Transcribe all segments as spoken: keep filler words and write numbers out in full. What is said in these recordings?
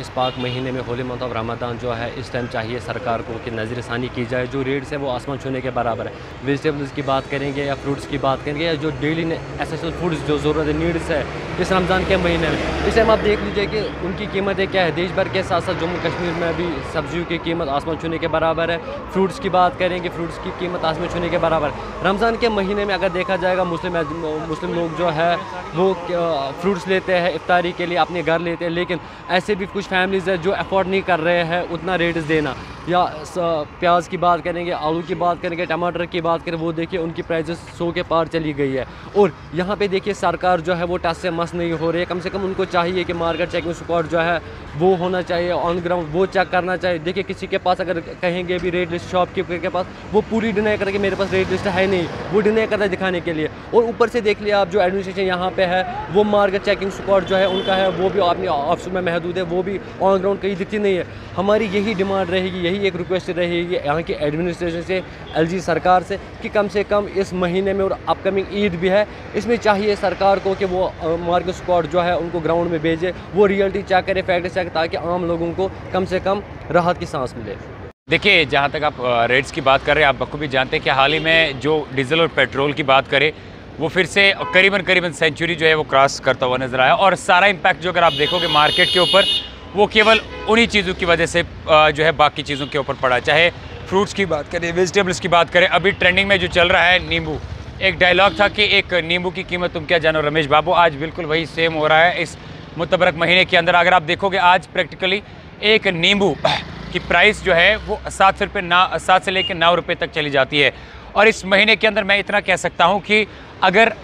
इस पाक महीने में होली मंथ ऑफ रमज़ान जो है, इस टाइम चाहिए सरकार को कि नज़रसानी की जाए। जो रेट्स है वो आसमान छूने के बराबर है। वेजिटेबल्स की बात करेंगे या फ्रूट्स की बात करेंगे या जो डेली एसेंशियल फूड्स जो ज़रूरत है, नीड्स है इस रमज़ान के महीने में, इस टाइम आप देख लीजिए कि उनकी कीमतें क्या है। देश भर के साथ साथ जम्मू कश्मीर में भी सब्जियों की कीमत आसमान छूने के बराबर है। फ्रूट्स की बात करेंगे, फ्रूट्स की कीमत आसमान छूने के बराबर है। रमज़ान के महीने में अगर देखा जाएगा, मुस्लिम मुस्लिम लोग जो है वो फ्रूट्स लेते हैं इफ्तारी के लिए, अपने घर लेते हैं, लेकिन ऐसे भी कुछ फैमिलीज़ है जो अफोर्ड नहीं कर रहे हैं उतना रेट्स देना। या प्याज की बात करेंगे, आलू की बात करेंगे, टमाटर की बात करें, वो देखिए उनकी प्राइसेस सौ के पार चली गई है। और यहाँ पे देखिए सरकार जो है वो टस से मस नहीं हो रही है। कम से कम उनको चाहिए कि मार्केट चेकिंग स्क्वाड जो है वो होना चाहिए, ऑन ग्राउंड वो चेक करना चाहिए। देखिए किसी के पास अगर कहेंगे भी रेट लिस्ट शॉपकीपर के पास, वो पूरी डिनाई करके मेरे पास रेट लिस्ट है नहीं, वो डिनाई करता है दिखाने के लिए। और ऊपर से देख लिया आप, जो एडमिनिस्ट्रेशन यहाँ पे है वो मार्केट चेकिंग स्क्वाड जो है उनका है वो भी अपने ऑफिस में महदूद है, वो भी ऑन ग्राउंड कहीं दिखती नहीं है। हमारी यही डिमांड रहेगी, यही एक रिक्वेस्ट रहेगी यहाँ की एडमिनिस्ट्रेशन से, एलजी सरकार से, कि कम से कम इस महीने में, और अपकमिंग ईद भी है, इसमें चाहिए सरकार को कि वो मार्केट स्क्वाड जो है उनको ग्राउंड में भेजे, वो रियलिटी चेक करे, फैक्ट चेक, ताकि आम लोगों को कम से कम राहत की सांस मिले। देखिए, जहाँ तक आप रेट्स की बात कर रहे हैं, आप बखूबी जानते हैं कि हाल ही में जो डीजल और पेट्रोल की बात करें, वो फिर से करीबन करीबन सेंचुरी जो है वो क्रॉस करता हुआ नजर आया। और सारा इम्पैक्ट जो अगर आप देखोगे मार्केट के ऊपर, वो केवल उन्हीं चीज़ों की वजह से जो है बाकी चीज़ों के ऊपर पड़ा। चाहे फ्रूट्स की बात करें, वेजिटेबल्स की बात करें, अभी ट्रेंडिंग में जो चल रहा है नींबू, एक डायलॉग था कि एक नींबू की कीमत तुम क्या जानो रमेश बाबू, आज बिल्कुल वही सेम हो रहा है इस मुतबरक महीने के अंदर। अगर आप देखोगे आज प्रैक्टिकली एक नींबू की प्राइस जो है वो सात सौ रुपये ना सात से लेकर नौ रुपये तक चली जाती है। और इस महीने के अंदर मैं इतना कह सकता हूँ कि अगर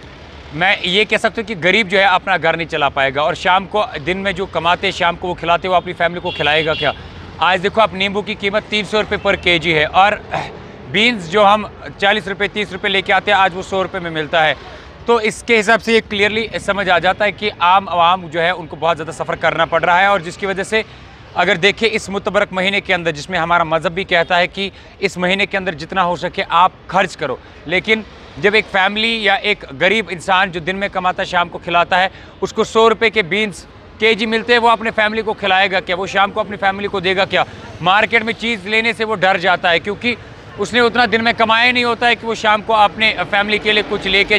मैं ये कह सकता हूँ कि गरीब जो है अपना घर नहीं चला पाएगा, और शाम को, दिन में जो कमाते शाम को वो खिलाते, वो अपनी फैमिली को खिलाएगा क्या। आज देखो आप, नींबू की कीमत तीन सौ रुपये पर केजी है, और बीन्स जो हम चालीस रुपये तीस रुपये लेके आते हैं, आज वो सौ रुपये में मिलता है। तो इसके हिसाब से ये क्लियरली समझ आ जाता है कि आम आवाम जो है उनको बहुत ज़्यादा सफ़र करना पड़ रहा है। और जिसकी वजह से अगर देखिए इस मुतबरक महीने के अंदर, जिसमें हमारा मज़हब भी कहता है कि इस महीने के अंदर जितना हो सके आप खर्च करो, लेकिन जब एक फैमिली या एक गरीब इंसान जो दिन में कमाता शाम को खिलाता है, उसको सौ रुपये के बीन्स केजी मिलते हैं, वो अपने फैमिली को खिलाएगा क्या, वो शाम को अपनी फैमिली को देगा क्या। मार्केट में चीज़ लेने से वो डर जाता है, क्योंकि उसने उतना दिन में कमाया नहीं होता है कि वो शाम को अपने फैमिली के लिए कुछ लेके।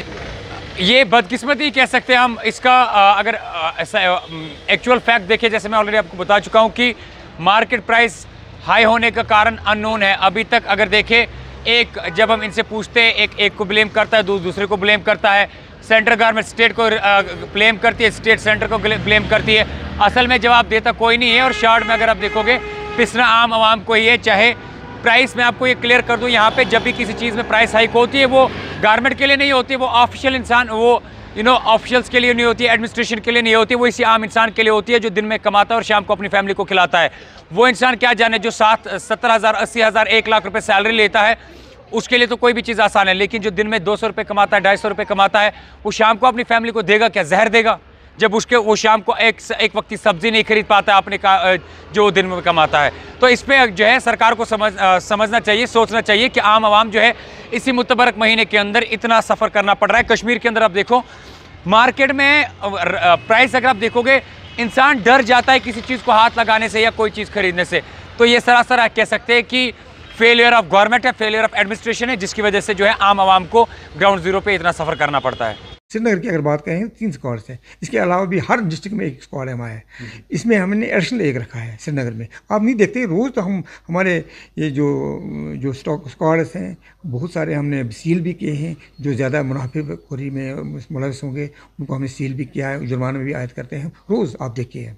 ये बदकिस्मती कह सकते हैं हम इसका। अगर ऐसा एक्चुअल फैक्ट देखें, जैसे मैं ऑलरेडी आपको बता चुका हूँ कि मार्केट प्राइस हाई होने का कारण अननोन है अभी तक। अगर देखें, एक जब हम इनसे पूछते हैं, एक एक को ब्लेम करता है, दूसरे को ब्लेम करता है, सेंट्रल गवर्नमेंट स्टेट को ब्लेम करती है, स्टेट सेंटर को ब्लेम करती है। असल में जवाब देता कोई नहीं है। और शॉर्ट में अगर आप देखोगे, पिसना आम आवाम को ही है। चाहे प्राइस में आपको ये क्लियर कर दूं, यहाँ पे जब भी किसी चीज़ में प्राइस हाइक होती है, वो गारमेंट के लिए नहीं होती, वो ऑफिशियल इंसान, वो यू नो ऑफिशियल्स के लिए नहीं होती है, एडमिनिस्ट्रेशन के लिए नहीं होती है, वो इसी आम इंसान के लिए होती है जो दिन में कमाता है और शाम को अपनी फैमिली को खिलाता है। वो इंसान क्या जाने जो सात सत्तर हज़ार अस्सी हज़ार एक लाख रुपये सैलरी लेता है, उसके लिए तो कोई भी चीज़ आसान है। लेकिन जो दिन में दो सौ रुपये कमाता है, ढाई सौ रुपये कमाता है, वो शाम को अपनी फैमिली को देगा क्या, जहर देगा, जब उसके वो शाम को एक एक वक्त की सब्जी नहीं खरीद पाता है अपने का जो दिन में कमाता है। तो इस पर जो है सरकार को समझ आ, समझना चाहिए, सोचना चाहिए कि आम आवाम जो है इसी मुतबरक महीने के अंदर इतना सफ़र करना पड़ रहा है। कश्मीर के अंदर आप देखो, मार्केट में प्राइस अगर आप देखोगे, इंसान डर जाता है किसी चीज़ को हाथ लगाने से या कोई चीज़ खरीदने से। तो ये सरासर आप कह सकते हैं कि फेलियर ऑफ गवर्नमेंट है, फेलियर ऑफ एडमिनिस्ट्रेशन है, जिसकी वजह से जो है आम आवाम को ग्राउंड जीरो पे इतना सफ़र करना पड़ता है। श्रीनगर की अगर बात करें, तीन स्क्वाड्स हैं, इसके अलावा भी हर डिस्ट्रिक्ट में एक स्क्वाड है हमारे। इसमें हमने एडिशनल एक रखा है श्रीनगर में। आप नहीं देखते, रोज़ तो हम हमारे ये जो जो स्टॉक स्क्वाड्स हैं, बहुत सारे हमने सील भी किए हैं। जो ज़्यादा मुनाफिखोरी में मुलविस होंगे उनको हमने सील भी किया है, जुर्माना में भी आयद करते हैं रोज़। आप देखिए,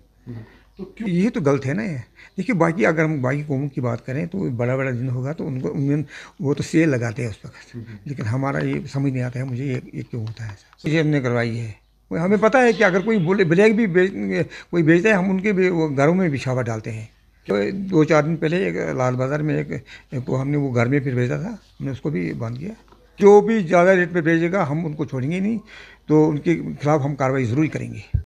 तो ये तो गलत है ना। ये देखिए, बाकी अगर हम बाकी कौमों की बात करें तो बड़ा बड़ा दिन होगा तो उनको उनमें वो तो सेल लगाते हैं उस वक्त, लेकिन हमारा ये समझ नहीं आता है मुझे ये, ये क्यों होता है ऐसा। ये हमने करवाई है। हमें पता है कि अगर कोई बोले ब्लैक भी बेच कोई बेचता है, हम उनके भी घरों में भी छावा डालते हैं। तो दो चार दिन पहले एक लाल बाज़ार में एक, एक हमने वो घर में फिर भेजा था, हमने उसको भी बंद किया। जो भी ज़्यादा रेट पर भेजेगा हम उनको छोड़ेंगे नहीं, तो उनके खिलाफ़ हम कार्रवाई ज़रूर करेंगे।